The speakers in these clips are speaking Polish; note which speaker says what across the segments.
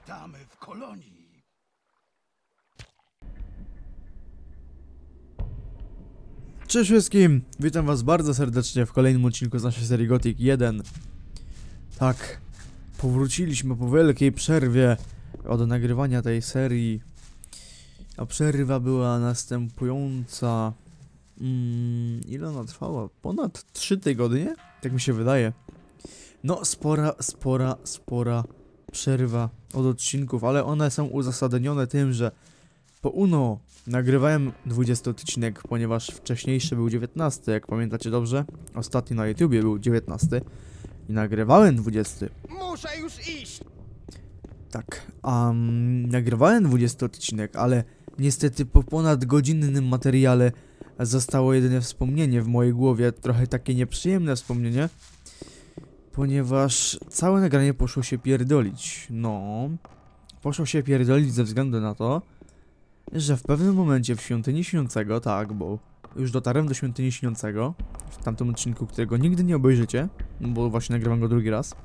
Speaker 1: Witamy w kolonii.
Speaker 2: Cześć wszystkim! Witam was bardzo serdecznie w kolejnym odcinku z naszej serii Gothic 1. Tak, powróciliśmy po wielkiej przerwie od nagrywania tej serii. A przerwa była następująca... ile ona trwała? Ponad 3 tygodnie? Tak mi się wydaje. No, spora przerwa od odcinków, ale one są uzasadnione tym, że po UNO nagrywałem 20 odcinek, ponieważ wcześniejszy był 19, jak pamiętacie dobrze. Ostatni na YouTubie był 19 i nagrywałem 20.
Speaker 1: Muszę już iść!
Speaker 2: Tak, nagrywałem 20 odcinek, ale niestety po ponad godzinnym materiale zostało jedynie wspomnienie w mojej głowie, trochę takie nieprzyjemne wspomnienie, ponieważ całe nagranie poszło się pierdolić. No, poszło się pierdolić ze względu na to, że w pewnym momencie w Świątyni Śniącego, tak, bo już dotarłem do Świątyni Śniącego, w tamtym odcinku, którego nigdy nie obejrzycie, bo właśnie nagrywam go drugi raz,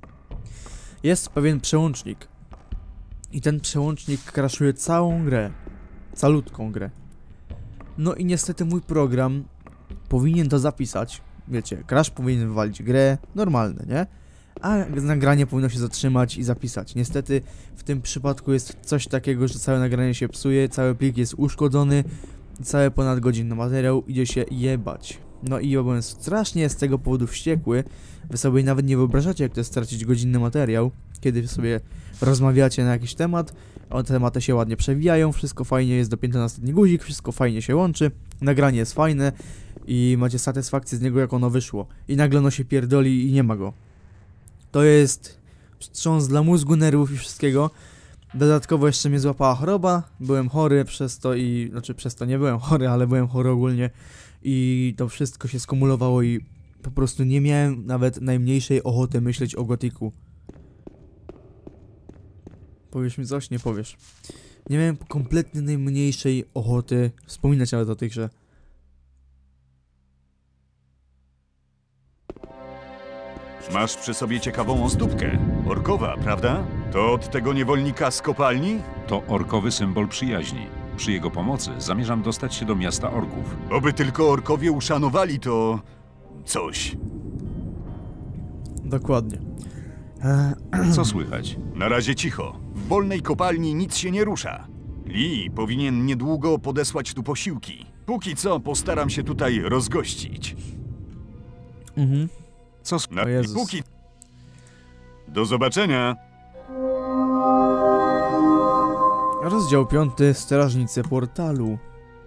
Speaker 2: jest pewien przełącznik. I ten przełącznik crashuje całą grę, calutką grę. No i niestety mój program powinien to zapisać, wiecie, crash powinien wywalić grę, normalne, nie? A nagranie powinno się zatrzymać i zapisać. Niestety w tym przypadku jest coś takiego, że całe nagranie się psuje, cały plik jest uszkodzony, cały ponadgodzinny materiał idzie się jebać. No i ja byłem strasznie z tego powodu wściekły. Wy sobie nawet nie wyobrażacie, jak to jest stracić godzinny materiał, kiedy sobie rozmawiacie na jakiś temat, tematy się ładnie przewijają, wszystko fajnie jest dopięte na ostatni guzik, wszystko fajnie się łączy, nagranie jest fajne i macie satysfakcję z niego, jak ono wyszło. I nagle ono się pierdoli i nie ma go. To jest wstrząs dla mózgu, nerwów i wszystkiego. Dodatkowo jeszcze mnie złapała choroba, byłem chory przez to i... Znaczy przez to nie byłem chory, ale byłem chory ogólnie. I to wszystko się skumulowało i po prostu nie miałem nawet najmniejszej ochoty myśleć o Gothicu. Powiesz mi coś? Nie powiesz. Nie miałem kompletnie najmniejszej ochoty wspominać nawet o tej grze.
Speaker 3: Masz przy sobie ciekawą ozdóbkę. Orkowa, prawda? To od tego niewolnika z kopalni?
Speaker 4: To orkowy symbol przyjaźni. Przy jego pomocy zamierzam dostać się do miasta orków.
Speaker 3: Oby tylko orkowie uszanowali to... coś.
Speaker 2: Dokładnie.
Speaker 4: Co słychać?
Speaker 3: Na razie cicho. W wolnej kopalni nic się nie rusza. Lee powinien niedługo podesłać tu posiłki. Póki co postaram się tutaj rozgościć.
Speaker 4: Co
Speaker 2: O Jezus.
Speaker 3: Póki... Do zobaczenia!
Speaker 2: Rozdział 5. Strażnicy portalu.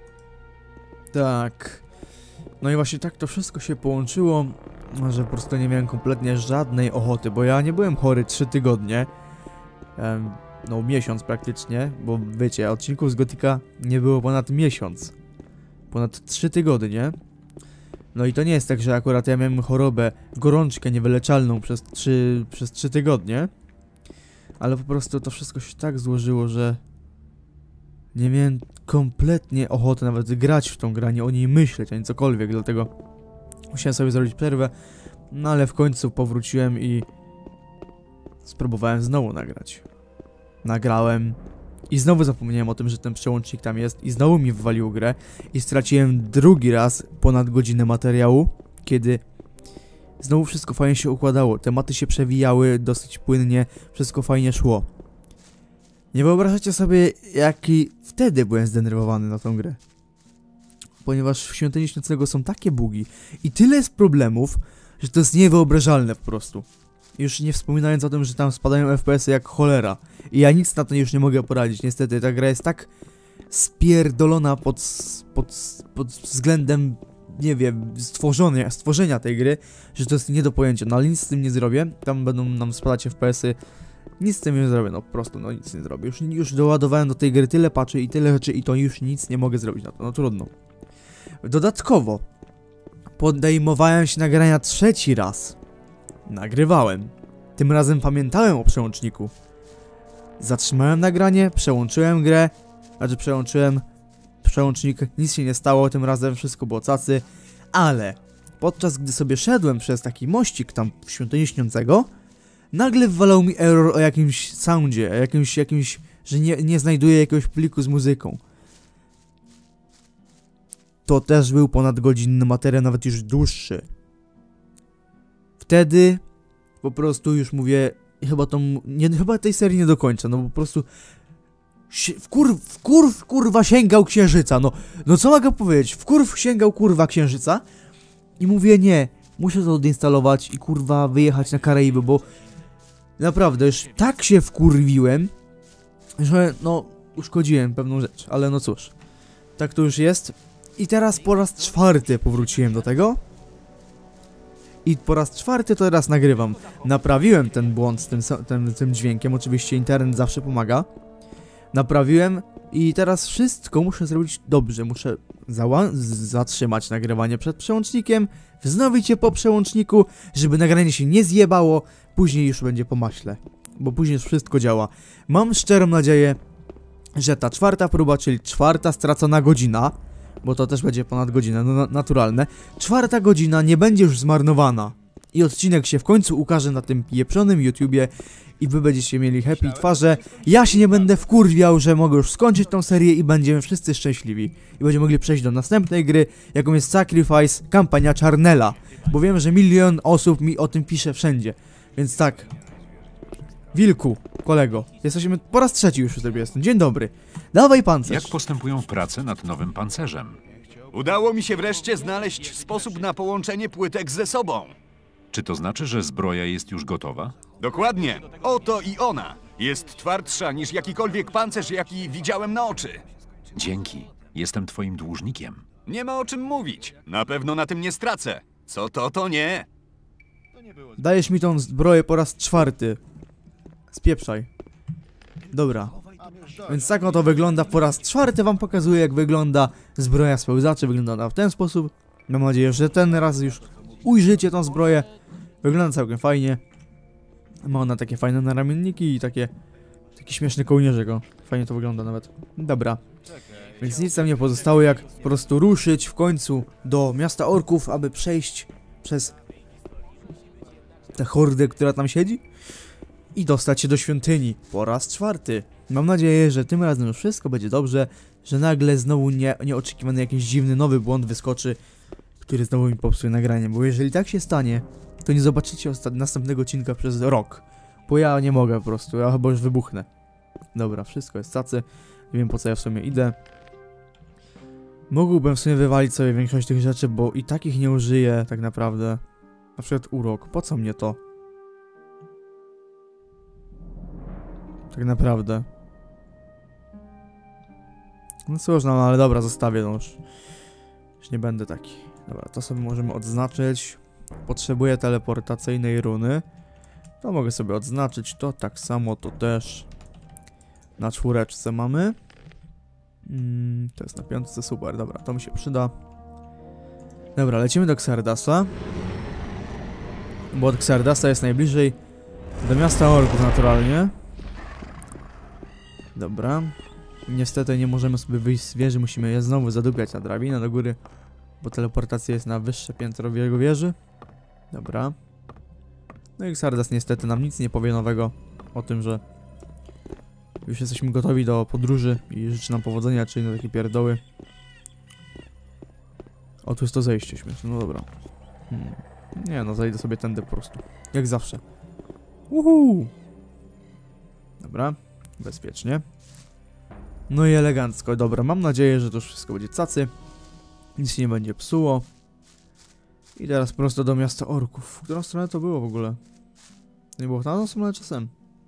Speaker 2: Tak. No i właśnie tak to wszystko się połączyło, że po prostu nie miałem kompletnie żadnej ochoty, bo ja nie byłem chory 3 tygodnie. No miesiąc praktycznie, bo wiecie, odcinków z Gothica nie było ponad miesiąc. Ponad 3 tygodnie. No i to nie jest tak, że akurat ja miałem chorobę, gorączkę niewyleczalną przez 3 tygodnie. Ale po prostu to wszystko się tak złożyło, że nie miałem kompletnie ochoty nawet grać w tą grę, ani o niej myśleć, ani cokolwiek, dlatego musiałem sobie zrobić przerwę. No ale w końcu powróciłem i spróbowałem znowu nagrać. Nagrałem i znowu zapomniałem o tym, że ten przełącznik tam jest i znowu mi wywalił grę i straciłem drugi raz ponad godzinę materiału, kiedy znowu wszystko fajnie się układało, tematy się przewijały dosyć płynnie, wszystko fajnie szło. Nie wyobrażacie sobie, jaki wtedy byłem zdenerwowany na tą grę. Ponieważ w Świątyni Śniącego są takie bugi i tyle jest problemów, że to jest niewyobrażalne po prostu. Już nie wspominając o tym, że tam spadają FPS-y jak cholera. I ja nic na to już nie mogę poradzić. Niestety ta gra jest tak spierdolona pod względem, nie wiem, stworzenia tej gry, że to jest nie do pojęcia. No ale nic z tym nie zrobię. Tam będą nam spadać FPS-y. Nic z tym nie zrobię, no po prostu, no nic nie zrobię. Już doładowałem do tej gry tyle patchy i tyle rzeczy i to już nic nie mogę zrobić na to, no trudno. Dodatkowo podejmowałem się nagrania 3. raz. Nagrywałem. Tym razem pamiętałem o przełączniku. Zatrzymałem nagranie, przełączyłem grę, przełączyłem przełącznik, nic się nie stało, tym razem wszystko było cacy, ale podczas gdy sobie szedłem przez taki mościk tam w Świątyni Śniącego, nagle wywalał mi error o jakimś soundzie, o jakimś, że nie znajduje jakiegoś pliku z muzyką. To też był ponadgodzinny materiał, nawet już dłuższy. Wtedy po prostu już mówię, chyba tej serii nie dokończę, no bo po prostu kurwa sięgał księżyca, no co mogę powiedzieć, sięgał kurwa księżyca i mówię nie, muszę to odinstalować i kurwa wyjechać na Karaiby, bo naprawdę już tak się wkurwiłem, że no uszkodziłem pewną rzecz, ale no cóż, tak to już jest. I teraz po raz 4 powróciłem do tego. I po raz 4 to teraz nagrywam. Naprawiłem ten błąd z tym dźwiękiem, oczywiście internet zawsze pomaga. Naprawiłem i teraz wszystko muszę zrobić dobrze. Muszę zatrzymać nagrywanie przed przełącznikiem, wznowić je po przełączniku, żeby nagranie się nie zjebało, później już będzie po maśle. Bo później już wszystko działa. Mam szczerą nadzieję, że ta 4. próba, czyli 4. stracona godzina, bo to też będzie ponad godzinę, no naturalne. 4. godzina nie będzie już zmarnowana. I odcinek się w końcu ukaże na tym pieprzonym YouTubie i wy będziecie mieli happy twarze. Ja się nie będę wkurwiał, że mogę już skończyć tą serię i będziemy wszyscy szczęśliwi. I będziemy mogli przejść do następnej gry, jaką jest Sacrifice, kampania Charnela. Bo wiem, że 1 000 000 osób mi o tym pisze wszędzie. Więc tak. Wilku, kolego, jesteśmy po raz 3 już w sobie jestem. Dzień dobry. Dawaj pancerz.
Speaker 4: Jak postępują prace nad nowym pancerzem?
Speaker 3: Udało mi się wreszcie znaleźć sposób na połączenie płytek ze sobą.
Speaker 4: Czy to znaczy, że zbroja jest już gotowa?
Speaker 3: Dokładnie. Oto i ona. Jest twardsza niż jakikolwiek pancerz, jaki widziałem na oczy.
Speaker 4: Dzięki. Jestem twoim dłużnikiem.
Speaker 3: Nie ma o czym mówić. Na pewno na tym nie stracę. Co to nie.
Speaker 2: Dajesz mi tą zbroję po raz 4. Spieprzaj. Dobra. Więc tak oto wygląda po raz 4. Wam pokazuję, jak wygląda zbroja spełzaczy. Wygląda ona w ten sposób. Mam nadzieję, że ten raz już ujrzycie tą zbroję. Wygląda całkiem fajnie. Ma ona takie fajne naramienniki i taki śmieszny kołnierzyk. Fajnie to wygląda nawet. Dobra. Więc nic nam nie pozostało, jak po prostu ruszyć w końcu do miasta orków, aby przejść przez tę hordę, która tam siedzi i dostać się do świątyni po raz 4. Mam nadzieję, że tym razem już wszystko będzie dobrze, że nagle znowu nieoczekiwany jakiś dziwny nowy błąd wyskoczy, który znowu mi popsuje nagranie, bo jeżeli tak się stanie, to nie zobaczycie następnego odcinka przez rok, bo ja nie mogę po prostu, ja chyba już wybuchnę. Dobra, wszystko jest cacy, nie wiem po co ja w sumie idę. Mógłbym w sumie wywalić sobie większość tych rzeczy, bo i takich nie użyję tak naprawdę. Na przykład urok, po co mnie to? Tak naprawdę. No cóż, no ale dobra, zostawię, no już nie będę taki. Dobra, to sobie możemy odznaczyć. Potrzebuję teleportacyjnej runy. To mogę sobie odznaczyć, to tak samo, to też. Na 4 mamy. To jest na 5, super, dobra, to mi się przyda. Dobra, lecimy do Xardasa. Bo od Xardasa jest najbliżej do miasta orków naturalnie. Dobra. Niestety nie możemy sobie wyjść z wieży, musimy je znowu zadupiać na drabinę do góry, bo teleportacja jest na wyższe piętro jego wieży. Dobra. No i Xardas niestety nam nic nie powie nowego o tym, że już jesteśmy gotowi do podróży i życzy nam powodzenia, czy inne takie pierdoły. O, tu jest to zejście śmieszne, no dobra. Nie no, zajdę sobie tędy po prostu. Jak zawsze. Uhu! Dobra, bezpiecznie. No i elegancko, dobra, mam nadzieję, że to już wszystko będzie cacy. Nic się nie będzie psuło. I teraz prosto do miasta orków. W którą stronę to było w ogóle? Nie było w tamtą stronę czasem.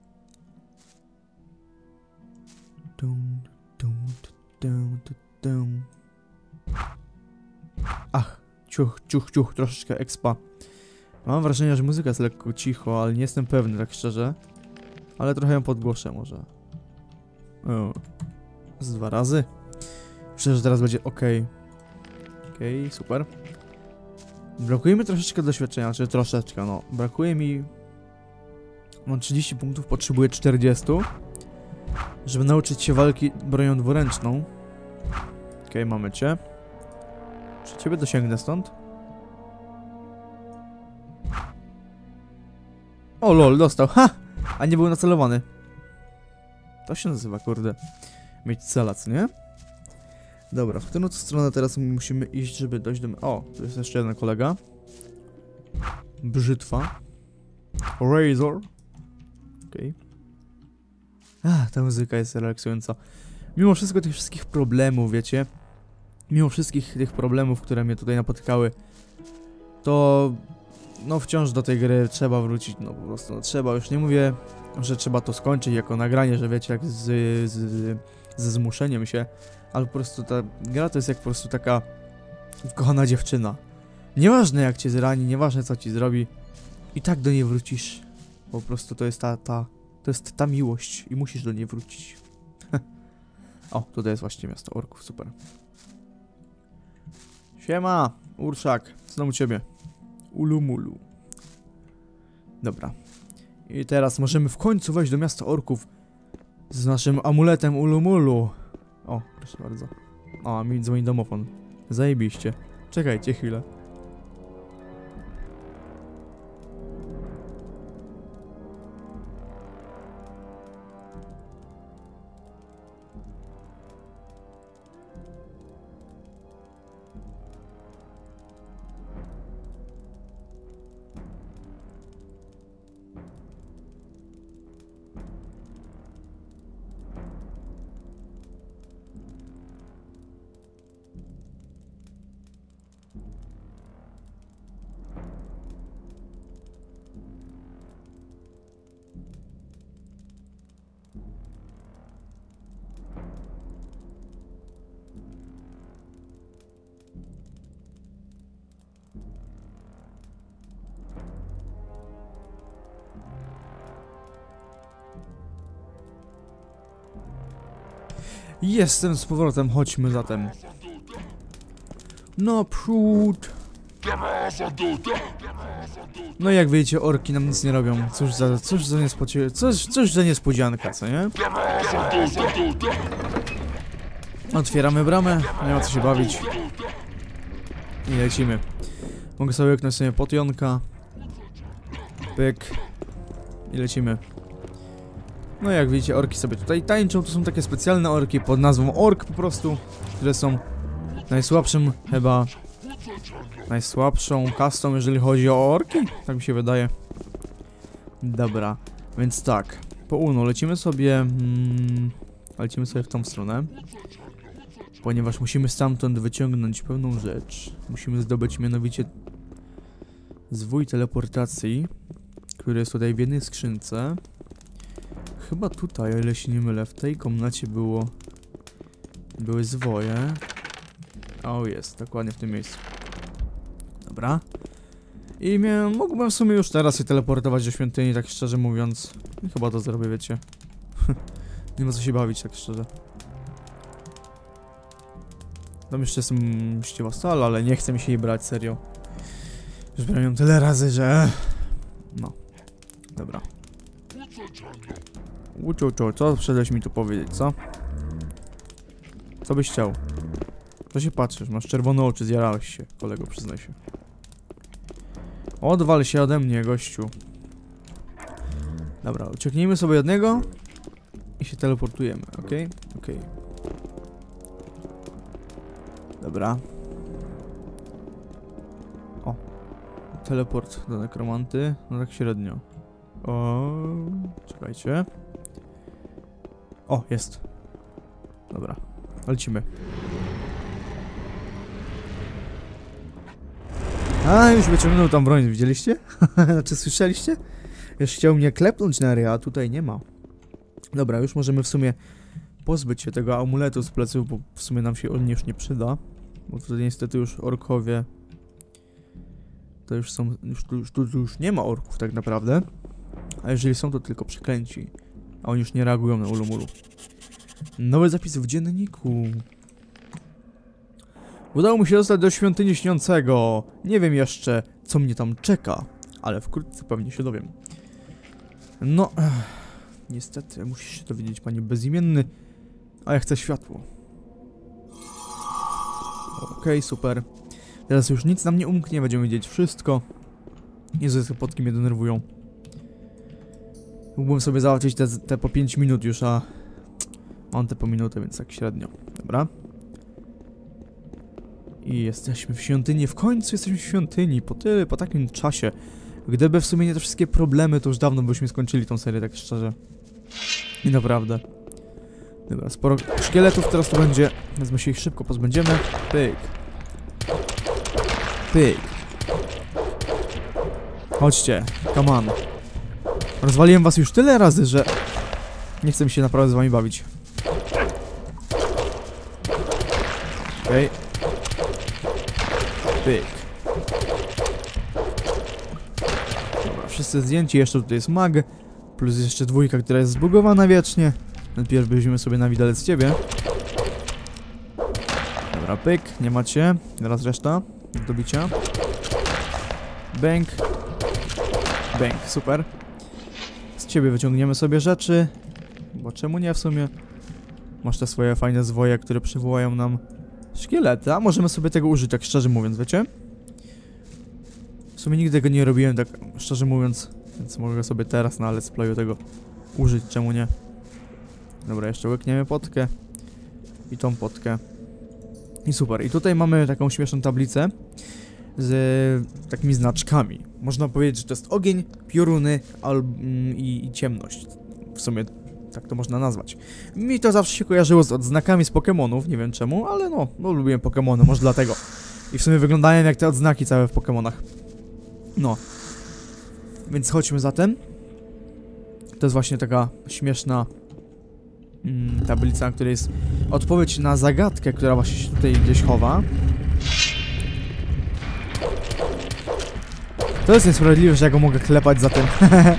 Speaker 2: Ach, ciuch, troszeczkę expa. Mam wrażenie, że muzyka jest lekko cicho, ale nie jestem pewny, tak szczerze. Ale trochę ją podgłoszę może. O. Z 2 razy. Myślę, że teraz będzie ok. Okej, super. Brakuje mi troszeczkę doświadczenia, czy troszeczkę, no. Brakuje mi... Mam 30 punktów, potrzebuję 40. Żeby nauczyć się walki bronią dwuręczną. Okej, mamy cię. Czy ciebie dosięgnę stąd? O, O lol, dostał, ha! A nie był nacelowany. To się nazywa, kurde, mieć cela, co nie? Dobra, w którą to stronę teraz musimy iść, żeby dojść do... O, tu jest jeszcze jeden kolega. Brzytwa. Razor. Okej. Ta muzyka jest relaksująca. Mimo wszystko tych wszystkich problemów, wiecie? Mimo wszystkich tych problemów, które mnie tutaj napotykały, to... No wciąż do tej gry trzeba wrócić, no po prostu, no trzeba. Już nie mówię, że trzeba to skończyć jako nagranie, że wiecie, jak ze zmuszeniem się. Ale po prostu ta gra to jest jak po prostu taka kochana dziewczyna. Nieważne jak cię zrani, nieważne co ci zrobi, i tak do niej wrócisz. Po prostu to jest to jest ta miłość i musisz do niej wrócić. O, tutaj jest właśnie miasto orków, super. Siema, Urszak, co tam u ciebie? Ulumulu. Dobra. I teraz możemy w końcu wejść do miasta orków z naszym amuletem Ulumulu. O, proszę bardzo. O, a mi dzwoni domofon. Zajebiście. Czekajcie chwilę. Jestem z powrotem, chodźmy zatem. Naprzód! No jak wiecie, orki nam nic nie robią. Cóż za niespodzianka, co nie? Otwieramy bramę, nie ma co się bawić. I lecimy. Mogę sobie łyknąć sobie potionka. Pyk. I lecimy. No jak widzicie, orki sobie tutaj tańczą. To są takie specjalne orki pod nazwą ork po prostu, które są najsłabszym chyba... najsłabszą kastą, jeżeli chodzi o orki. Tak mi się wydaje. Dobra, więc tak. Po Uno lecimy sobie... lecimy sobie w tą stronę. Ponieważ musimy stamtąd wyciągnąć pewną rzecz. Musimy zdobyć mianowicie zwój teleportacji, który jest tutaj w jednej skrzynce. Chyba tutaj, o ile się nie mylę, w tej komnacie były zwoje. O, jest, dokładnie w tym miejscu. Dobra. I mógłbym w sumie już teraz się teleportować do świątyni, tak szczerze mówiąc. I chyba to zrobię, wiecie. Nie ma co się bawić, tak szczerze. Tam jeszcze jest mściwa sala, ale nie chce mi się jej brać, serio. Już brałem ją tyle razy, że... No. Dobra. Co przyszedłeś mi tu powiedzieć, co? Co byś chciał? Co się patrzysz? Masz czerwone oczy, zjarałeś się, kolego, przyznaj się. Odwal się ode mnie, gościu. Dobra, ucieknijmy sobie od niego i się teleportujemy, okej? Okej. Dobra. O. Teleport do nekromanty. No tak średnio. O, czekajcie. O, jest. Dobra, lecimy. A, już wyciągnął tam broń, widzieliście? Znaczy, słyszeliście? Już chciał mnie klepnąć na ryja, a tutaj nie ma. Dobra, już możemy w sumie pozbyć się tego amuletu z pleców, bo w sumie nam się on już nie przyda. Bo tutaj niestety już orkowie... To już są... Już nie ma orków tak naprawdę. A jeżeli są, to tylko przeklęci. A oni już nie reagują na ulumulu. Nowy zapis w dzienniku. Udało mu się dostać do świątyni śniącego. Nie wiem jeszcze, co mnie tam czeka, ale wkrótce pewnie się dowiem. No, niestety, musisz się dowiedzieć, panie bezimienny. A ja chcę światło. Okej, super. Teraz już nic nam nie umknie, będziemy wiedzieć wszystko. Jezu, te potki mnie denerwują. Mógłbym sobie załatwić te po 5 minut już, a... Mam te po minutę, więc tak średnio. Dobra. I jesteśmy w świątyni. W końcu jesteśmy w świątyni. Po takim czasie. Gdyby w sumie nie te wszystkie problemy, to już dawno byśmy skończyli tą serię, tak szczerze. I naprawdę. Dobra, sporo szkieletów teraz to będzie. Więc my się ich szybko pozbędziemy. Pyk. Pyk. Chodźcie. Come on. Rozwaliłem was już tyle razy, że... Nie chcę mi się naprawdę z wami bawić. Okej. Pyk. Dobra, wszyscy zdjęci, jeszcze tutaj jest mag. Plus jeszcze dwójka, która jest zbugowana wiecznie. Najpierw weźmiemy sobie na widelec ciebie. Dobra, pyk, nie macie. Teraz reszta do bicia. Bęk. Bęk, super. Z ciebie wyciągniemy sobie rzeczy. Bo czemu nie w sumie? Masz te swoje fajne zwoje, które przywołają nam szkielety, a możemy sobie tego użyć, tak szczerze mówiąc, wiecie? W sumie nigdy tego nie robiłem, tak szczerze mówiąc, więc mogę sobie teraz na let's playu tego użyć, czemu nie? Dobra, jeszcze łykniemy potkę i tą potkę. I super, i tutaj mamy taką śmieszną tablicę z takimi znaczkami. Można powiedzieć, że to jest ogień, pioruny i ciemność. W sumie tak to można nazwać. Mi to zawsze się kojarzyło z odznakami z Pokemonów, nie wiem czemu, ale no lubiłem Pokemony, może dlatego. I w sumie wyglądają jak te odznaki całe w Pokemonach. No. Więc chodźmy zatem. To jest właśnie taka śmieszna tablica, na której jest odpowiedź na zagadkę, która właśnie się tutaj gdzieś chowa. To jest niesprawiedliwe, że ja go mogę klepać za tym.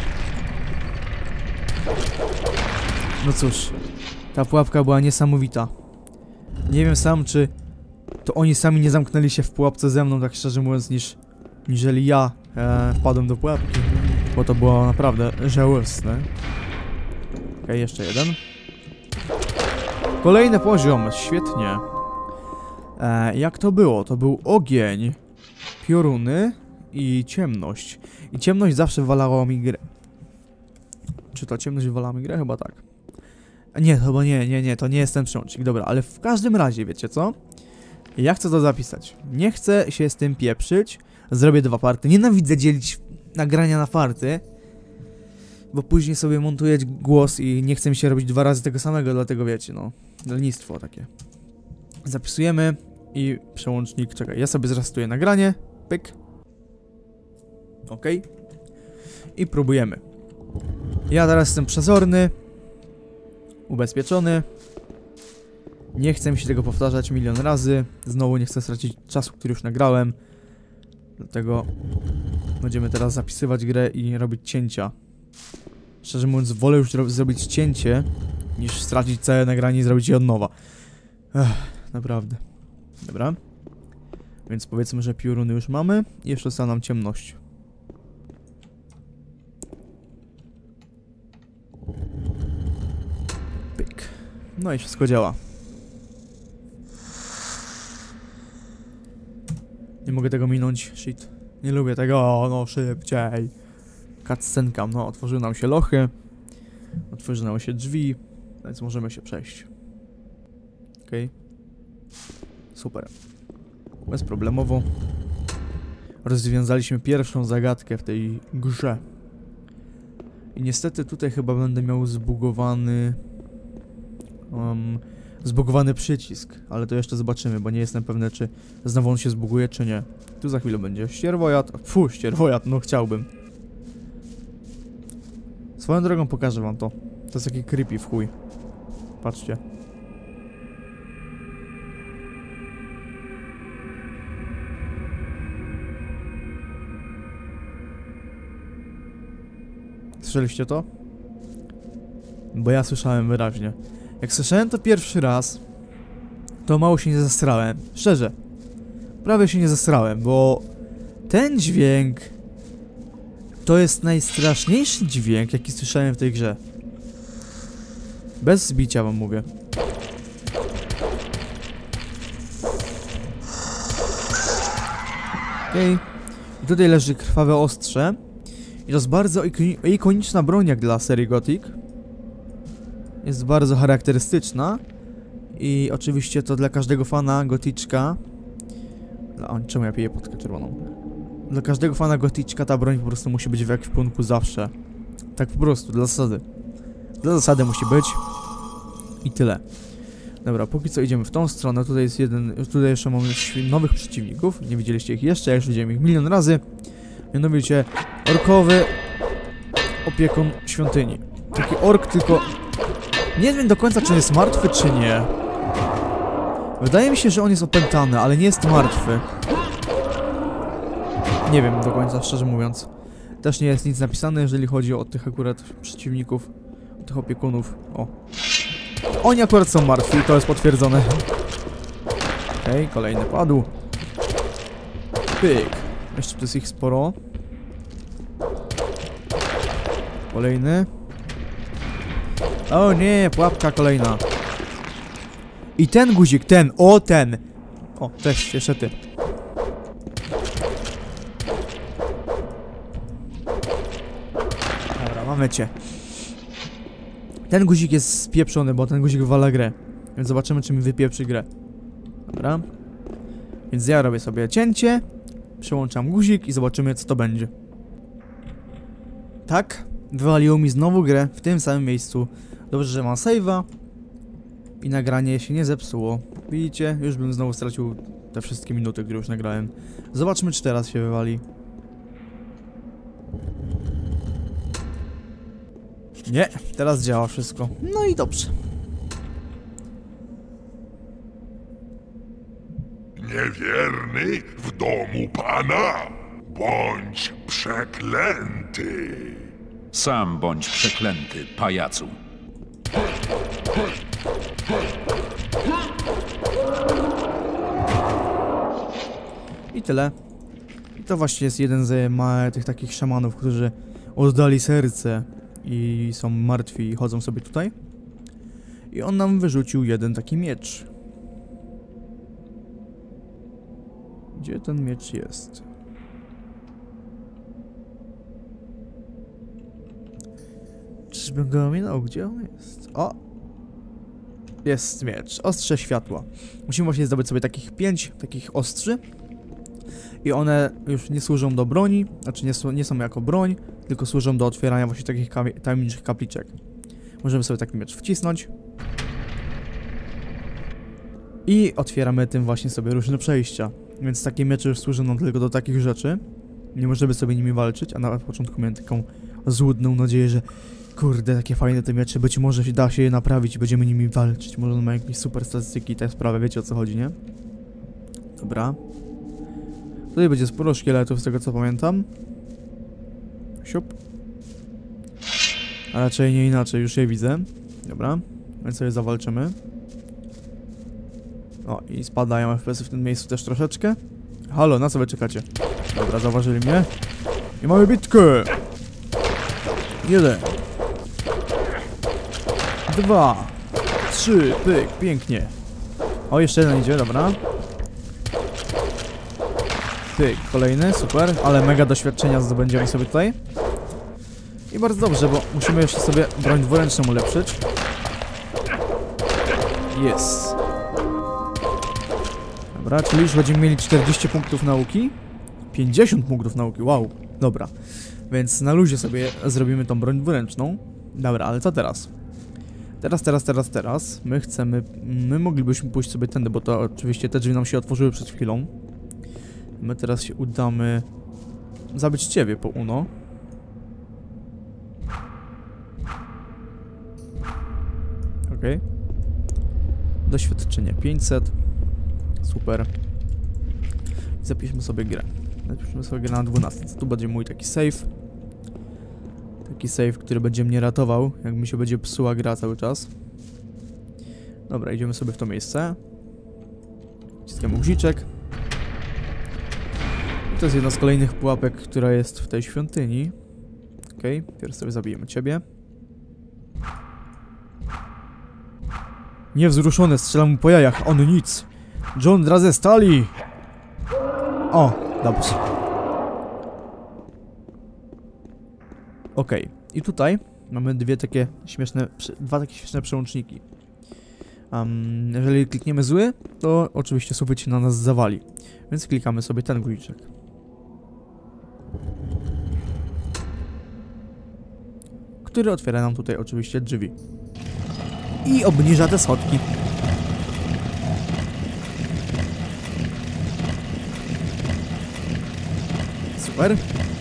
Speaker 2: No cóż, ta pułapka była niesamowita. Nie wiem sam, czy to oni sami nie zamknęli się w pułapce ze mną, tak szczerze mówiąc, niżeli ja wpadłem do pułapki. Bo to było naprawdę żałosne. Okej, jeszcze jeden. Kolejny poziom, świetnie. Jak to było? To był ogień, pioruny i ciemność. I ciemność zawsze wywalała mi grę. Czy to ciemność wywalała mi grę? Chyba tak. Nie, chyba nie, to nie jest ten przełącznik. Dobra, ale w każdym razie, wiecie co? Ja chcę to zapisać. Nie chcę się z tym pieprzyć. Zrobię 2 party. Nienawidzę dzielić nagrania na party, bo później sobie montuję głos i nie chcę mi się robić 2 razy tego samego, dlatego wiecie, no. Lenistwo takie. Zapisujemy i przełącznik, czekaj, ja sobie zresetuję nagranie. Pyk. Okej. I próbujemy. Ja teraz jestem przezorny. Ubezpieczony. Nie chcę mi się tego powtarzać milion razy. Znowu nie chcę stracić czasu, który już nagrałem. Dlatego będziemy teraz zapisywać grę i robić cięcia. Szczerze mówiąc, wolę już zrobić cięcie, niż stracić całe nagranie i zrobić je od nowa. Naprawdę. Dobra. Więc powiedzmy, że pioruny już mamy. I jeszcze została nam ciemność. Pyk. No i wszystko działa. Nie mogę tego minąć. Shit. Nie lubię tego. O, no szybciej. Cutscenka. No, otworzyły nam się lochy. Otworzyły nam się drzwi. Więc możemy się przejść. Okej. Super. Bezproblemowo. Rozwiązaliśmy pierwszą zagadkę w tej grze. I niestety tutaj chyba będę miał zbugowany... zbugowany przycisk, ale to jeszcze zobaczymy, bo nie jestem pewny, czy znowu on się zbuguje, czy nie. Tu za chwilę będzie ścierwojad. Fu, ścierwojad, no chciałbym. Swoją drogą pokażę wam to. To jest taki creepy w chuj. Patrzcie. Słyszeliście to? Bo ja słyszałem wyraźnie. Jak słyszałem to pierwszy raz, to mało się nie zesrałem. Szczerze. Prawie się nie zesrałem, bo ten dźwięk to jest najstraszniejszy dźwięk, jaki słyszałem w tej grze. Bez zbicia wam mówię. Okej. I tutaj leży krwawe ostrze. I to jest bardzo ikoniczna broń jak dla serii Gothic. Jest bardzo charakterystyczna. I oczywiście to dla każdego fana Goticzka. Czemu ja piję potkę czerwoną? Dla każdego fana Goticzka ta broń po prostu musi być w ekwipunku zawsze. Tak po prostu, dla zasady. Dla zasady musi być. I tyle. Dobra, póki co idziemy w tą stronę. Tutaj jest tutaj jeszcze mamy nowych przeciwników. Nie widzieliście ich jeszcze, ja już widziałem ich milion razy. Mianowicie orkowy opiekun świątyni. Taki ork, tylko nie wiem do końca, czy jest martwy, czy nie. Wydaje mi się, że on jest opętany, ale nie jest martwy. Nie wiem do końca, szczerze mówiąc. Też nie jest nic napisane, jeżeli chodzi o tych akurat przeciwników, o tych opiekunów. O. Oni akurat są martwi, to jest potwierdzone. Okej, kolejny padł. Pyk. Jeszcze tu jest ich sporo. Kolejny. O nie, pułapka kolejna. I ten guzik, ten, o ten. O, też, jeszcze ty. Dobra, mamy cię. Ten guzik jest spieprzony, bo ten guzik wywala grę. Więc zobaczymy, czy mi wypieprzy grę. Dobra. Więc ja robię sobie cięcie. Przełączam guzik i zobaczymy, co to będzie. Tak, wywaliło mi znowu grę w tym samym miejscu. Dobrze, że mam save'a. I nagranie się nie zepsuło. Widzicie? Już bym znowu stracił te wszystkie minuty, które już nagrałem. Zobaczmy, czy teraz się wywali. Nie, teraz działa wszystko. No i dobrze.
Speaker 5: Niewierny w domu Pana, bądź przeklęty.
Speaker 4: Sam bądź przeklęty, pajacu.
Speaker 2: I tyle. I to właśnie jest jeden z tych takich szamanów, którzy oddali serce i są martwi i chodzą sobie tutaj. I on nam wyrzucił jeden taki miecz. Gdzie ten miecz jest? Czyżbym go ominął? Gdzie on jest? O! Jest miecz. Ostrze światła. Musimy właśnie zdobyć sobie takich 5 takich ostrzy. I one już nie służą do broni, znaczy nie są jako broń, tylko służą do otwierania właśnie takich tajemniczych kapliczek. Możemy sobie taki miecz wcisnąć. I otwieramy tym właśnie sobie różne przejścia. Więc takie miecze już służą nam tylko do takich rzeczy. Nie możemy sobie nimi walczyć, a na początku miałem taką złudną nadzieję, że kurde, takie fajne te miecze, być może da się je naprawić i będziemy nimi walczyć. Może on ma jakieś super statystyki i te sprawy, wiecie o co chodzi, nie? Dobra. Tutaj będzie sporo szkieletów, z tego co pamiętam. Siup. A raczej nie inaczej, już je widzę. Dobra, więc sobie zawalczymy. O, i spadają FPS-y w tym miejscu też troszeczkę. Halo, na co wy czekacie? Dobra, zauważyli mnie. I mamy bitkę! 1 2 3, pyk, pięknie. O, jeszcze jeden idzie, dobra. Pyk, kolejny, super, ale mega doświadczenia zdobędziemy sobie tutaj. I bardzo dobrze, bo musimy jeszcze sobie broń dwuręczną ulepszyć. Jest. Dobra, czyli już będziemy mieli 40 punktów nauki. 50 punktów nauki, wow, dobra. Więc na luzie sobie zrobimy tą broń dwuręczną. Dobra, ale co teraz? Teraz. My moglibyśmy pójść sobie tędy, bo to oczywiście te drzwi nam się otworzyły przed chwilą. My teraz się udamy zabić ciebie po uno. Okej. Doświadczenie 500. Super. Zapiszmy sobie grę. Zapiszmy sobie grę na 12. Tu będzie mój taki save. Taki save, który będzie mnie ratował, jak mi się będzie psuła gra cały czas. Dobra, idziemy sobie w to miejsce. Wciskamy guziczek. I to jest jedna z kolejnych pułapek, która jest w tej świątyni. Okej, teraz sobie zabijemy ciebie. Niewzruszony, strzelam mu po jajach, on nic. John dra ze stali. O, dobrze. Okej. I tutaj mamy dwa takie śmieszne przełączniki. Jeżeli klikniemy zły, to oczywiście sufit się na nas zawali. Więc klikamy sobie ten guziczek. Który otwiera nam tutaj oczywiście drzwi. I obniża te schodki. Super.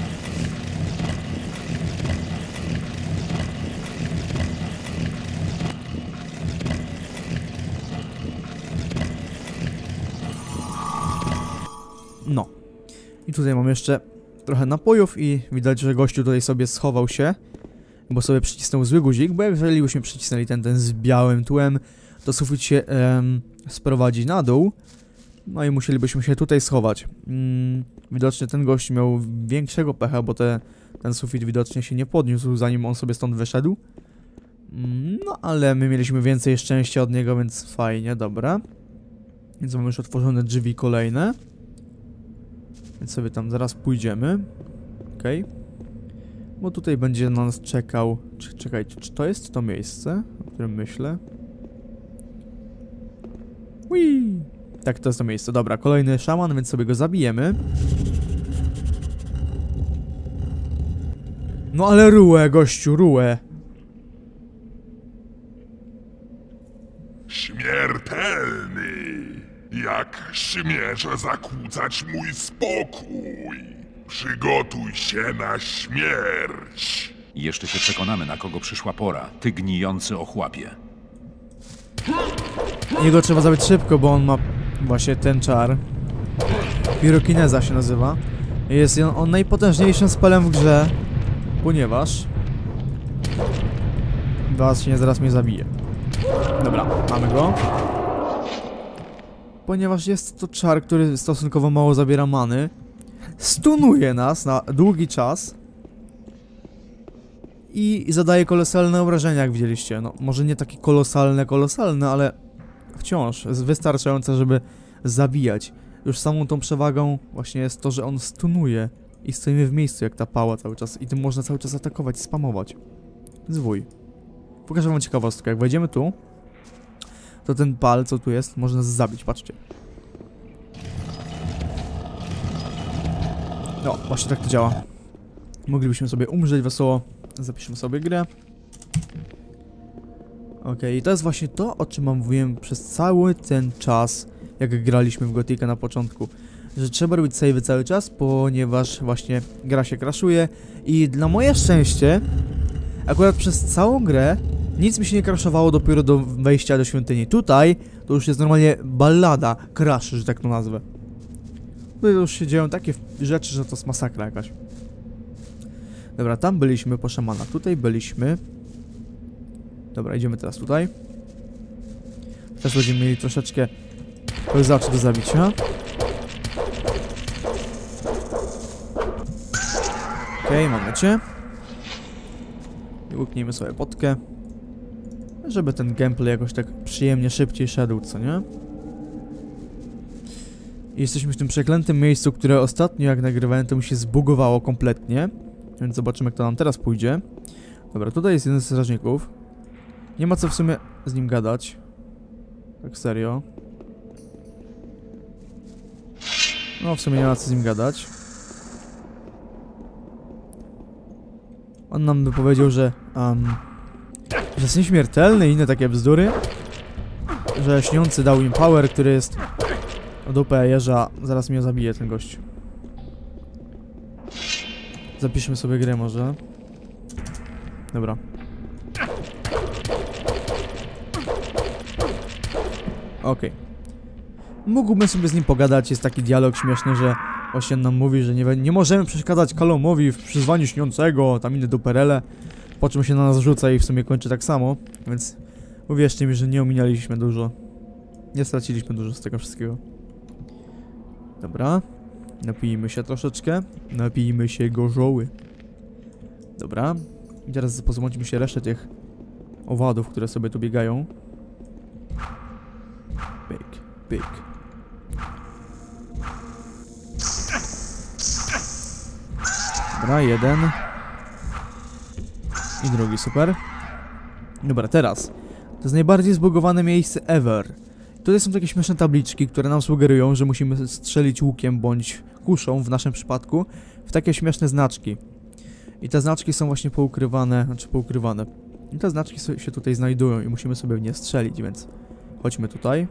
Speaker 2: No. I tutaj mam jeszcze trochę napojów i widać, że gościu tutaj sobie schował się, bo sobie przycisnął zły guzik, bo jeżeli byśmy przycisnęli ten z białym tłem, to sufit się sprowadzi na dół. No i musielibyśmy się tutaj schować. Widocznie ten gość miał większego pecha, bo ten sufit widocznie się nie podniósł, zanim on sobie stąd wyszedł. No ale my mieliśmy więcej szczęścia od niego, więc fajnie, dobra. Więc mamy już otworzone drzwi kolejne. Więc sobie tam zaraz pójdziemy. Okej. Bo tutaj będzie na nas czekał... Czekajcie, czy to jest to miejsce, o którym myślę? Whee! Tak, to jest to miejsce. Dobra, kolejny szaman, więc sobie go zabijemy. No ale rułę, gościu, rułę.
Speaker 5: Śmiertelny! Jak śmiesz zakłócać mój spokój? Przygotuj się na śmierć!
Speaker 4: Jeszcze się przekonamy, na kogo przyszła pora. Ty gnijący ochłapie.
Speaker 2: Jego trzeba zabić szybko, bo on ma właśnie ten czar. Pirokineza się nazywa. Jest on najpotężniejszym spelem w grze, ponieważ właśnie zaraz mnie zabije. Dobra, mamy go. Ponieważ jest to czar, który stosunkowo mało zabiera many. Stunuje nas na długi czas. I zadaje kolosalne obrażenia, jak widzieliście. No, może nie takie kolosalne, ale wciąż jest wystarczające, żeby zabijać. Już samą tą przewagą właśnie jest to, że on stunuje i stoimy w miejscu jak ta pała cały czas i tym można cały czas atakować, spamować. Zwój. Pokażę wam ciekawostkę. Jak wejdziemy tu, to ten pal, co tu jest, może nas zabić, patrzcie. No, właśnie tak to działa. Moglibyśmy sobie umrzeć wesoło. Zapiszmy sobie grę. Okej, i to jest właśnie to, o czym mówiłem przez cały ten czas, jak graliśmy w Gothica na początku. Że trzeba robić save'y cały czas, ponieważ właśnie gra się crashuje i na moje szczęście akurat przez całą grę nic mi się nie crashowało dopiero do wejścia do świątyni. Tutaj to już jest normalnie ballada, crash, że tak to nazwę. Tutaj już się dzieją takie rzeczy, że to jest masakra jakaś. Dobra, tam byliśmy po szamana, tutaj byliśmy. Dobra, idziemy teraz tutaj. Teraz będziemy mieli troszeczkę pełzaczy do zabicia. Okej, mamy cię. I łyknijmy sobie potkę. Żeby ten gameplay jakoś tak przyjemnie szybciej szedł, co nie? I jesteśmy w tym przeklętym miejscu, które ostatnio jak nagrywałem, to mi się zbugowało kompletnie. Więc zobaczymy, jak to nam teraz pójdzie. Dobra, tutaj jest jeden z strażników. Nie ma co w sumie z nim gadać. Tak serio. No, w sumie nie ma co z nim gadać. On nam by powiedział, że jest nieśmiertelny i inne takie bzdury. Że śniący dał im power, który jest o dupę jeża. Zaraz mnie zabije ten gość. Zapiszmy sobie grę może. Dobra. Okej. Mógłbym sobie z nim pogadać, jest taki dialog śmieszny, że właśnie nam mówi, że nie możemy przeszkadzać Calomowi w przyzwaniu śniącego, tam inne duperele. Po czym się na nas rzuca i w sumie kończy tak samo, więc uwierzcie mi, że nie ominęliśmy dużo. Nie straciliśmy dużo z tego wszystkiego. Dobra. Napijmy się troszeczkę. Napijmy się gorzoły. Dobra. I teraz pozbądźmy się resztę tych owadów, które sobie tu biegają. Pyk, pyk. Dobra, jeden. I drugi, super. Dobra, teraz. To jest najbardziej zbugowane miejsce ever. Tutaj są takie śmieszne tabliczki, które nam sugerują, że musimy strzelić łukiem bądź kuszą, w naszym przypadku, w takie śmieszne znaczki. I te znaczki są właśnie poukrywane, I te znaczki się tutaj znajdują i musimy sobie w nie strzelić, więc chodźmy tutaj.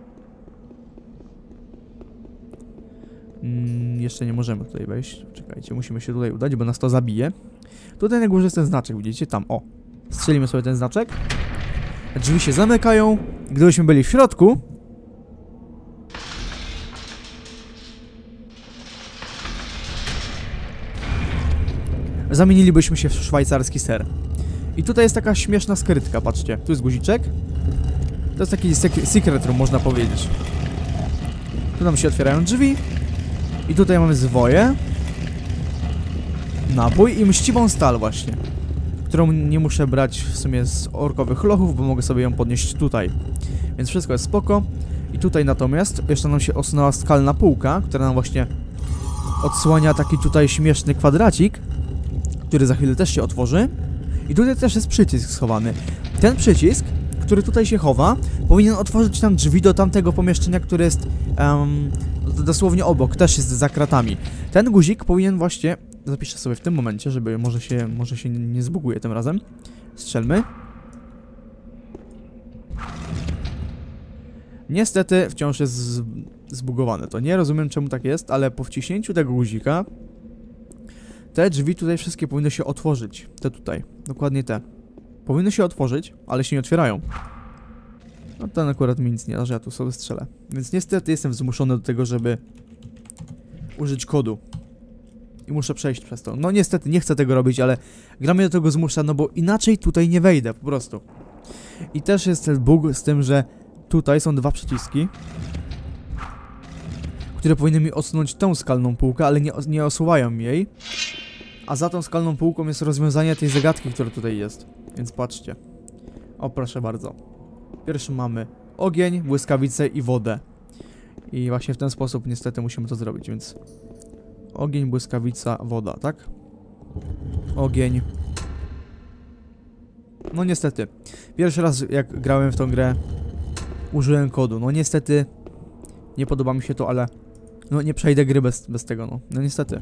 Speaker 2: Jeszcze nie możemy tutaj wejść. Czekajcie, musimy się tutaj udać, bo nas to zabije. Tutaj na górze jest ten znaczek, widzicie? Tam, o. Strzelimy sobie ten znaczek. Drzwi się zamykają. Gdybyśmy byli w środku... zamienilibyśmy się w szwajcarski ser. I tutaj jest taka śmieszna skrytka, patrzcie. Tu jest guziczek. To jest taki secret room, można powiedzieć. Tu nam się otwierają drzwi. I tutaj mamy zwoje. Napój i mściwą stal właśnie. Którą nie muszę brać w sumie z orkowych lochów, bo mogę sobie ją podnieść tutaj. Więc wszystko jest spoko. I tutaj natomiast jeszcze nam się osunęła skalna półka, która nam właśnie odsłania taki tutaj śmieszny kwadracik, który za chwilę też się otworzy. I tutaj też jest przycisk schowany. Ten przycisk, który tutaj się chowa, powinien otworzyć nam drzwi do tamtego pomieszczenia, które jest dosłownie obok, też jest za kratami. Ten guzik powinien właśnie... Zapiszę sobie w tym momencie, żeby może się nie zbuguje tym razem. Strzelmy. Niestety wciąż jest zbugowane. To nie rozumiem, czemu tak jest, ale po wciśnięciu tego guzika te drzwi tutaj wszystkie powinny się otworzyć. Te tutaj. Dokładnie te. Powinny się otworzyć, ale się nie otwierają. No ten akurat mi nic nie da, że ja tu sobie strzelę. Więc niestety jestem zmuszony do tego, żeby użyć kodu. I muszę przejść przez to. No niestety nie chcę tego robić, ale gra mnie do tego zmusza, no bo inaczej tutaj nie wejdę, po prostu. I też jest ten bug z tym, że tutaj są dwa przyciski, które powinny mi odsunąć tą skalną półkę, ale nie osuwają jej. A za tą skalną półką jest rozwiązanie tej zagadki, która tutaj jest. Więc patrzcie. O, proszę bardzo. Pierwszy mamy ogień, błyskawicę i wodę. I właśnie w ten sposób niestety musimy to zrobić, więc... Ogień, błyskawica, woda, tak? Ogień. No niestety. Pierwszy raz jak grałem w tą grę użyłem kodu. No niestety nie podoba mi się to, ale no nie przejdę gry bez tego, no. No niestety.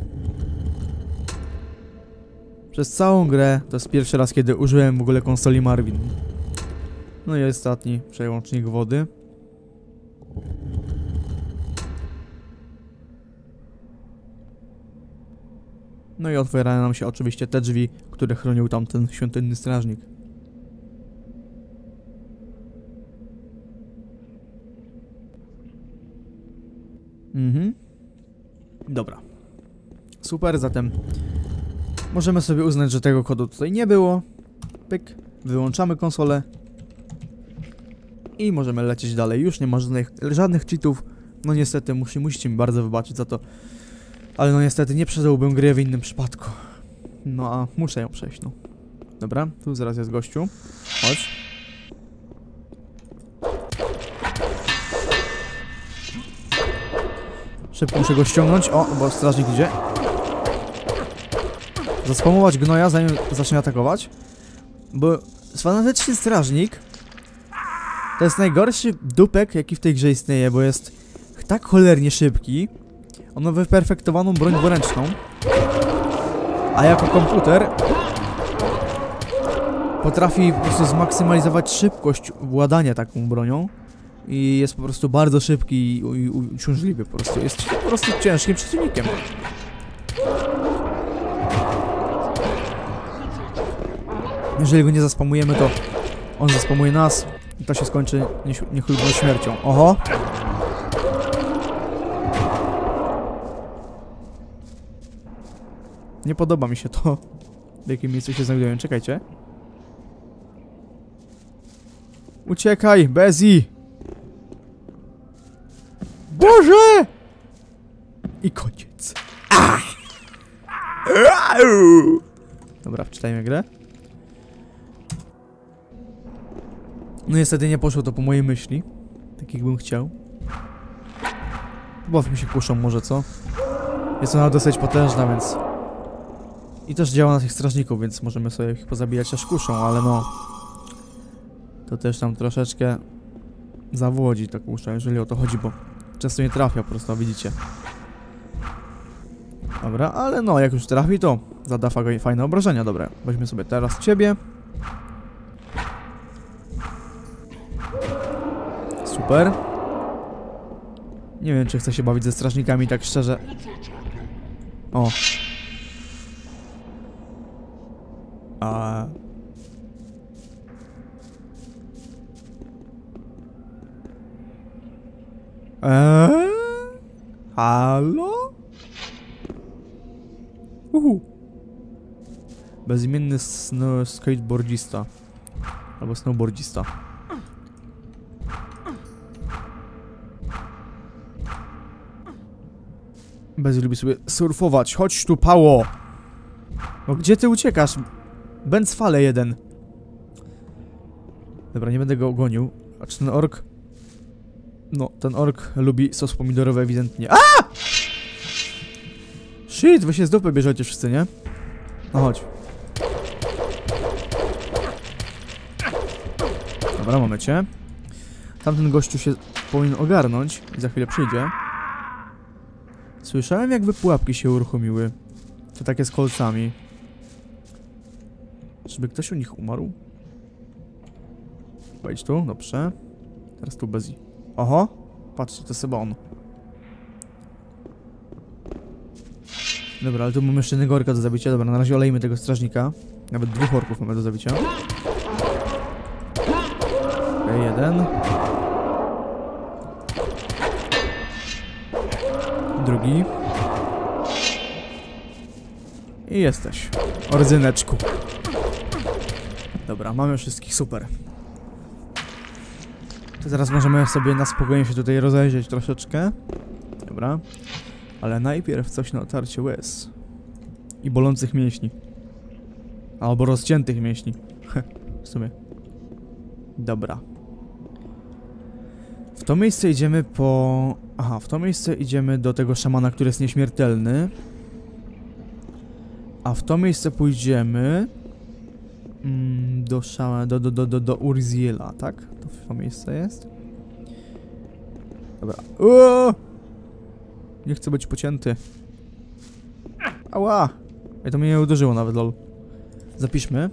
Speaker 2: Przez całą grę to jest pierwszy raz, kiedy użyłem w ogóle konsoli Marvin. No i ostatni przełącznik wody. No i otwierają nam się oczywiście te drzwi, które chronił tamten świątynny strażnik. Dobra. Super, zatem możemy sobie uznać, że tego kodu tutaj nie było. Pyk. Wyłączamy konsolę. I możemy lecieć dalej. Już nie ma żadnych cheatów. No niestety, musicie mi bardzo wybaczyć za to. Ale no niestety nie przeżyłbym gry w innym przypadku. No a muszę ją przejść, no. Dobra, tu zaraz jest gościu. Chodź. Szybko muszę go ściągnąć. O, bo strażnik idzie. Zaspamować gnoja, zanim zacznie atakować. Bo fanatyczny strażnik to jest najgorszy dupek, jaki w tej grze istnieje, bo jest tak cholernie szybki. On ma wyperfektowaną broń dwuręczną. A jako komputer potrafi po prostu zmaksymalizować szybkość władania taką bronią. I jest po prostu bardzo szybki i uciążliwy po prostu. Jest po prostu ciężkim przeciwnikiem. Jeżeli go nie zaspamujemy, to on zaspamuje nas i to się skończy niechlubną śmiercią. Oho! Nie podoba mi się to, w jakim miejscu się znajdują. Czekajcie. Uciekaj, Bezi! Boże! I koniec. Dobra, wczytajmy grę. No niestety nie poszło to po mojej myśli. Tak jakbym chciał. Pobawmy się kuszą może, co? Jest ona dosyć potężna, więc... I też działa na tych strażników, więc możemy sobie ich pozabijać aż kuszą, ale no... To też tam troszeczkę zawodzi ta kusza, jeżeli o to chodzi, bo często nie trafia po prostu, widzicie. Dobra, ale no, jak już trafi, to zada fajne obrażenia. Dobra, weźmy sobie teraz ciebie. Super. Nie wiem, czy chcę się bawić ze strażnikami, tak szczerze. O. Halo? Bezimienny skateboardzista. Albo snowboardzista. Bez lubi sobie surfować. Chodź tu, pało! No gdzie ty uciekasz? Bęc fale jeden. Dobra, nie będę go gonił. A czy ten ork? No, ten ork lubi sos pomidorowy ewidentnie. A! Shit, wy się z dupy bierzecie wszyscy, nie? No chodź. Dobra, mamy cię. Tamten gościu się powinien ogarnąć i za chwilę przyjdzie. Słyszałem, jakby pułapki się uruchomiły. To takie z kolcami. Żeby ktoś u nich umarł? Wejdź tu, dobrze. Teraz tu bez... Oho! Patrzcie, to jest chyba on. Dobra, ale tu mamy jeszcze jednego orka do zabicia. Dobra, na razie olejmy tego strażnika. Nawet 2 orków mamy do zabicia. Okej, jeden. Drugi. I jesteś. Ordzyneczku. Dobra, mamy wszystkich, super. To teraz możemy sobie na spokojnie się tutaj rozejrzeć troszeczkę. Dobra. Ale najpierw coś na otarcie łez. I bolących mięśni. Albo rozciętych mięśni. W sumie. Dobra. W to miejsce idziemy po... Aha, w to miejsce idziemy do tego szamana, który jest nieśmiertelny. A w to miejsce pójdziemy... do Urziela, tak? To w to miejsce jest. Dobra. Uuu! Nie chcę być pocięty. Ała! Ej, to mnie nie uderzyło nawet, lol. Zapiszmy.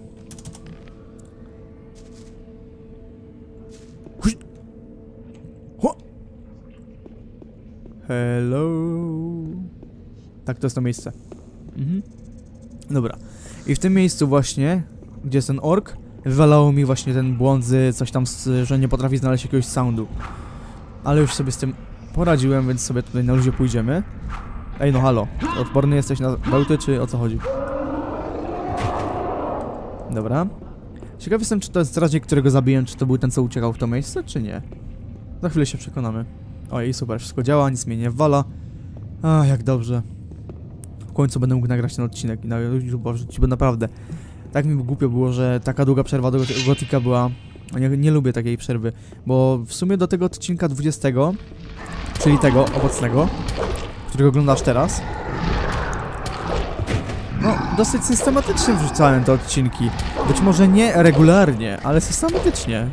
Speaker 2: Hello. Tak, to jest to miejsce. Dobra. I w tym miejscu właśnie, gdzie jest ten ork, wywalało mi właśnie ten błąd z coś tam, że nie potrafi znaleźć jakiegoś soundu. Ale już sobie z tym poradziłem, więc sobie tutaj na luzie pójdziemy. Ej, no halo. Odporny jesteś na bełty, czy o co chodzi? Dobra. Ciekaw jestem, czy to jest strażnik, którego zabiłem, czy to był ten, co uciekał w to miejsce, czy nie. Za chwilę się przekonamy. Oj, super, wszystko działa, nic mnie nie wala. A, jak dobrze. W końcu będę mógł nagrać ten odcinek i na YouTube wrzucić, bo naprawdę tak mi głupio było, że taka długa przerwa do Gotika była. Nie lubię takiej przerwy, bo w sumie do tego odcinka 20, czyli tego obecnego, którego oglądasz teraz, no, dosyć systematycznie wrzucałem te odcinki. Być może nie regularnie, ale systematycznie.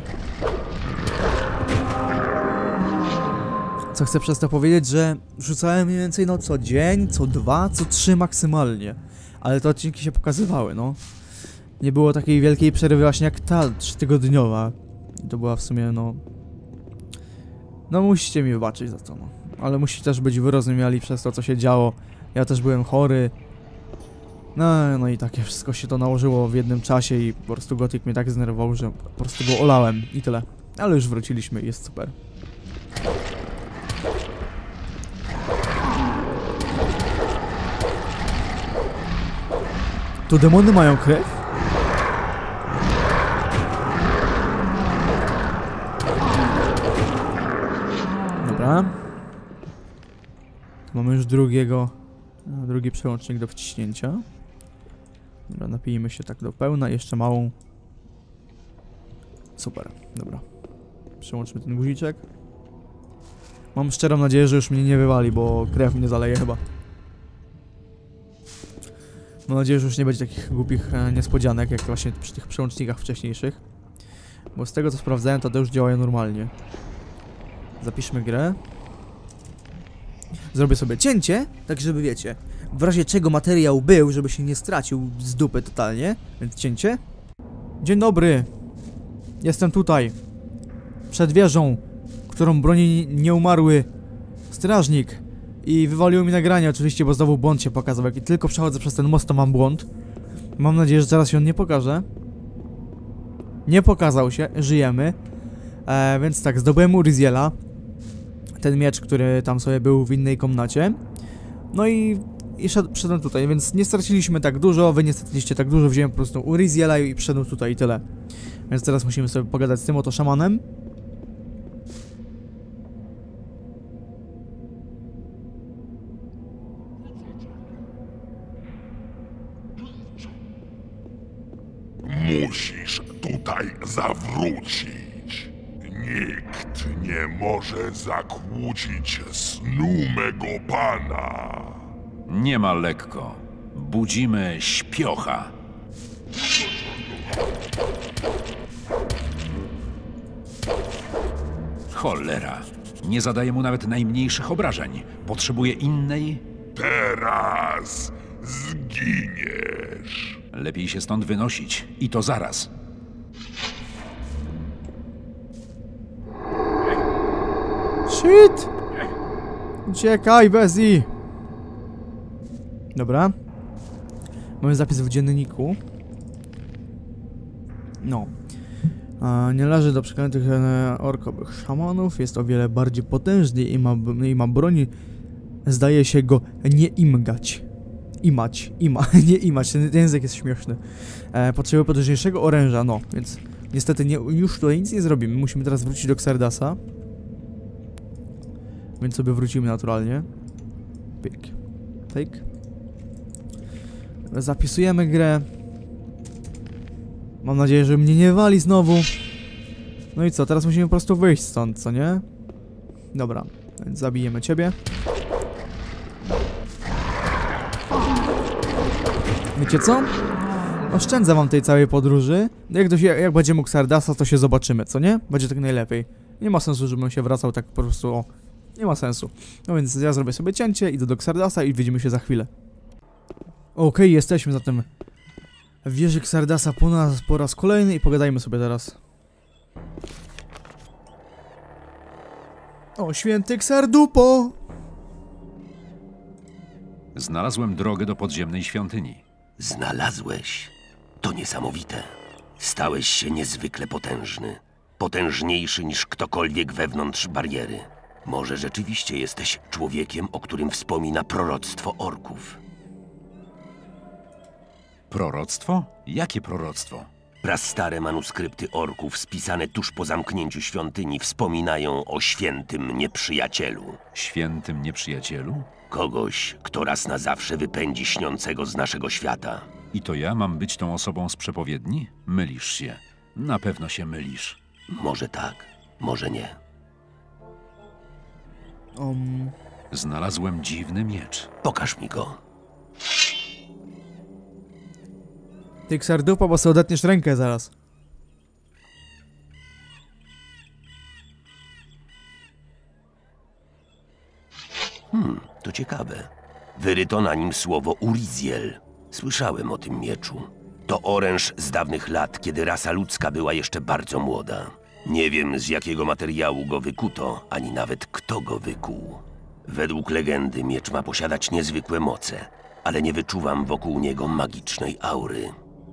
Speaker 2: Co chcę przez to powiedzieć, że wrzucałem mniej więcej no co dzień, co 2, co 3 maksymalnie. Ale te odcinki się pokazywały, no. Nie było takiej wielkiej przerwy właśnie jak ta 3-tygodniowa. To była w sumie, no... No musicie mi wybaczyć za to, no. Ale musicie też być wyrozumiali przez to, co się działo. Ja też byłem chory. No i takie wszystko się to nałożyło w jednym czasie i po prostu Gothic mnie tak zdenerwował, że po prostu go olałem i tyle. Ale już wróciliśmy i jest super. Tu demony mają krew? Dobra. Mamy już drugi przełącznik do wciśnięcia. Dobra, napijmy się tak do pełna, jeszcze małą. Super, dobra. Przełączmy ten guziczek. Mam szczerą nadzieję, że już mnie nie wywali, bo krew mnie zaleje chyba. Mam nadzieję, że już nie będzie takich głupich niespodzianek, jak właśnie przy tych przełącznikach wcześniejszych. Bo z tego co sprawdzałem, to już działają normalnie. Zapiszmy grę. Zrobię sobie cięcie, tak żeby wiecie, w razie czego materiał był, żeby się nie stracił z dupy totalnie. Więc cięcie. Dzień dobry. Jestem tutaj. Przed wieżą, którą broni nieumarły strażnik. I wywaliło mi nagranie oczywiście, bo znowu błąd się pokazał. Jak tylko przechodzę przez ten most, to mam błąd. Mam nadzieję, że zaraz się on nie pokaże. Nie pokazał się, żyjemy. Więc tak, zdobyłem Uriziela. Ten miecz, który tam sobie był w innej komnacie. No i przyszedłem tutaj, więc nie straciliśmy tak dużo, wy nie straciliście tak dużo, wziąłem po prostu Uriziela i przyszedłem tutaj i tyle. Więc teraz musimy sobie pogadać z tym oto szamanem.
Speaker 5: Musisz tutaj zawrócić. Nikt nie może zakłócić snu mego pana.
Speaker 4: Nie ma lekko. Budzimy śpiocha. Cholera. Nie zadaje mu nawet najmniejszych obrażeń. Potrzebuje innej.
Speaker 5: Teraz zginiesz.
Speaker 4: Lepiej się stąd wynosić. I to zaraz.
Speaker 2: Shit! Uciekaj, Bezi! Dobra. Mamy zapis w dzienniku. No. Nie należy do przeklętych orkowych szamanów. Jest o wiele bardziej potężny i ma broni. Zdaje się go nie imgać. Nie imać. Ten język jest śmieszny. Potrzebuje potężniejszego oręża, no. Więc niestety już tutaj nic nie zrobimy. Musimy teraz wrócić do Xardasa. Więc sobie wrócimy naturalnie. Pyk. Pyk. Zapisujemy grę. Mam nadzieję, że mnie nie wali znowu. No i co, teraz musimy po prostu wyjść stąd, co nie? Dobra, więc zabijemy ciebie. Wiecie co? Oszczędzę wam tej całej podróży. Jak będzie mógł Xardasa, to się zobaczymy, co nie? Będzie tak najlepiej. Nie ma sensu, żebym się wracał tak po prostu, o. Nie ma sensu. No więc ja zrobię sobie cięcie, idę do Xardasa i widzimy się za chwilę. Okej, jesteśmy zatem w wieży Xardasa po raz kolejny i pogadajmy sobie teraz. O, święty Xardupo!
Speaker 4: Znalazłem drogę do podziemnej świątyni.
Speaker 6: Znalazłeś? To niesamowite. Stałeś się niezwykle potężny. Potężniejszy niż ktokolwiek wewnątrz bariery. Może rzeczywiście jesteś człowiekiem, o którym wspomina proroctwo orków.
Speaker 4: Proroctwo? Jakie proroctwo?
Speaker 6: Prastare manuskrypty orków spisane tuż po zamknięciu świątyni wspominają o świętym nieprzyjacielu.
Speaker 4: Świętym nieprzyjacielu?
Speaker 6: Kogoś, kto raz na zawsze wypędzi śniącego z naszego świata.
Speaker 4: I to ja mam być tą osobą z przepowiedni? Mylisz się. Na pewno się mylisz.
Speaker 6: Może tak, może nie.
Speaker 4: Znalazłem dziwny miecz.
Speaker 6: Pokaż mi go.
Speaker 2: Ty Xardupo, bo sobie odetniesz rękę zaraz.
Speaker 6: To ciekawe. Wyryto na nim słowo Uriziel. Słyszałem o tym mieczu. To oręż z dawnych lat, kiedy rasa ludzka była jeszcze bardzo młoda. Nie wiem, z jakiego materiału go wykuto, ani nawet kto go wykuł. Według legendy miecz ma posiadać niezwykłe moce, ale nie wyczuwam wokół niego magicznej aury.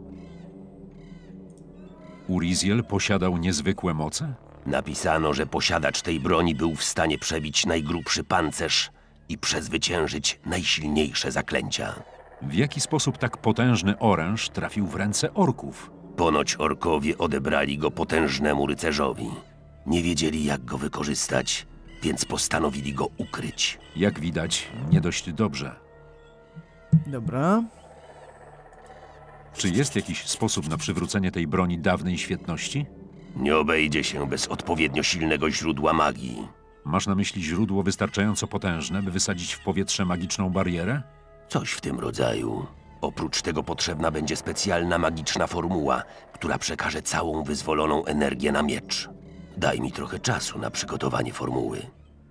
Speaker 4: Uriziel posiadał niezwykłe moce?
Speaker 6: Napisano, że posiadacz tej broni był w stanie przebić najgrubszy pancerz i przezwyciężyć najsilniejsze zaklęcia.
Speaker 4: W jaki sposób tak potężny oręż trafił w ręce orków?
Speaker 6: Ponoć orkowie odebrali go potężnemu rycerzowi. Nie wiedzieli, jak go wykorzystać, więc postanowili go ukryć.
Speaker 4: Jak widać, nie dość dobrze.
Speaker 2: Dobra.
Speaker 4: Czy jest jakiś sposób na przywrócenie tej broni dawnej świetności?
Speaker 6: Nie obejdzie się bez odpowiednio silnego źródła magii.
Speaker 4: Masz na myśli źródło wystarczająco potężne, by wysadzić w powietrze magiczną barierę?
Speaker 6: Coś w tym rodzaju. Oprócz tego potrzebna będzie specjalna magiczna formuła, która przekaże całą wyzwoloną energię na miecz. Daj mi trochę czasu na przygotowanie formuły.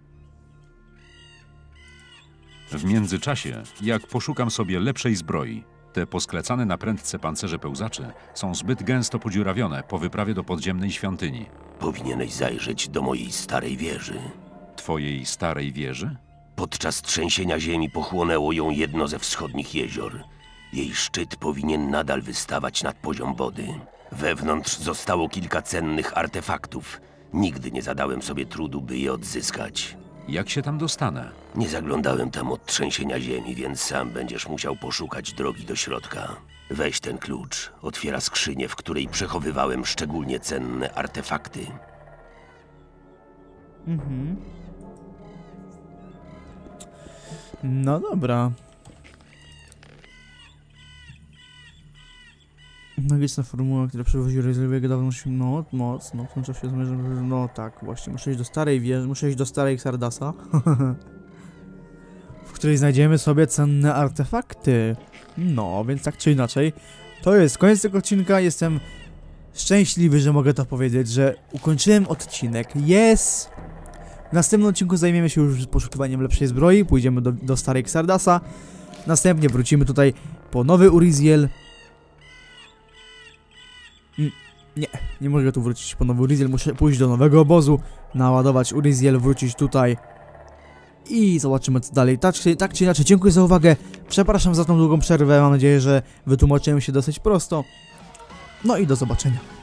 Speaker 4: W międzyczasie, jak poszukam sobie lepszej zbroi, te posklecane na prędce pancerze pełzaczy są zbyt gęsto podziurawione po wyprawie do podziemnej świątyni.
Speaker 6: Powinieneś zajrzeć do mojej starej wieży.
Speaker 4: Twojej starej wieży?
Speaker 6: Podczas trzęsienia ziemi pochłonęło ją jedno ze wschodnich jezior. Jej szczyt powinien nadal wystawać nad poziom wody. Wewnątrz zostało kilka cennych artefaktów. Nigdy nie zadałem sobie trudu, by je odzyskać.
Speaker 4: Jak się tam dostanę?
Speaker 6: Nie zaglądałem tam od trzęsienia ziemi, więc sam będziesz musiał poszukać drogi do środka. Weź ten klucz. Otwiera skrzynię, w której przechowywałem szczególnie cenne artefakty.
Speaker 2: No dobra. Magiczna formuła, która przewozi rezerwę dawną moc, no w tym czasie zmierzę, no tak, właśnie, muszę iść do starej wieży, muszę iść do starej Xardasa, w której znajdziemy sobie cenne artefakty. No, więc tak czy inaczej, to jest koniec tego odcinka, jestem szczęśliwy, że mogę to powiedzieć, że ukończyłem odcinek, yes! W następnym odcinku zajmiemy się już poszukiwaniem lepszej zbroi, pójdziemy do starej Xardasa, następnie wrócimy tutaj po nowy Uriziel. Nie mogę tu wrócić po nowy Uriziel, muszę pójść do nowego obozu, naładować Uriziel, wrócić tutaj i zobaczymy co dalej. Tak czy inaczej, dziękuję za uwagę, przepraszam za tą długą przerwę, mam nadzieję, że wytłumaczyłem się dosyć prosto, no i do zobaczenia.